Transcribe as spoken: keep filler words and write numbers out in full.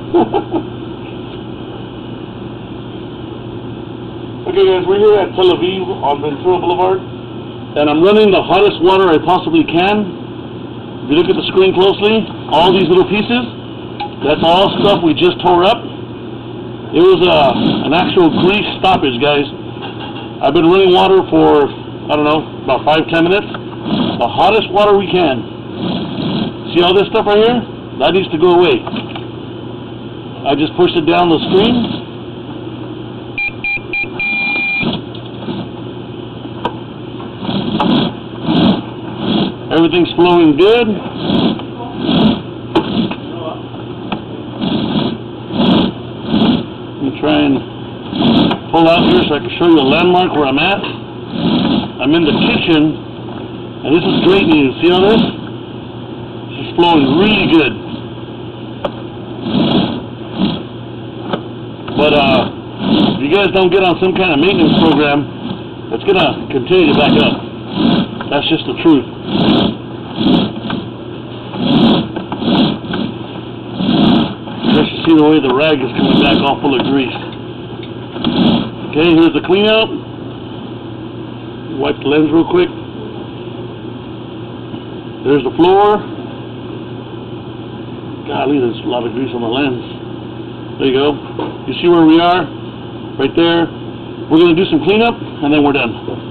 Okay guys, we're here at Tel Aviv on Ventura Boulevard, and I'm running the hottest water I possibly can. If you look at the screen closely, all these little pieces, that's all stuff we just tore up. It was uh, an actual grease stoppage, guys. I've been running water for, I don't know, about five, ten minutes. The hottest water we can. See all this stuff right here? That needs to go away. I just pushed it down the screen. Everything's flowing good. Let me try and pull out here so I can show you a landmark where I'm at. I'm in the kitchen, and this is great news. See all this? This is flowing really good. But uh, if you guys don't get on some kind of maintenance program, it's gonna continue to back up. That's just the truth. Just to see the way the rag is coming back all full of grease. Okay, here's the clean out. Wipe the lens real quick. There's the floor. Golly, there's a lot of grease on the lens. There you go. You see where we are? Right there. We're going to do some cleanup, and then we're done.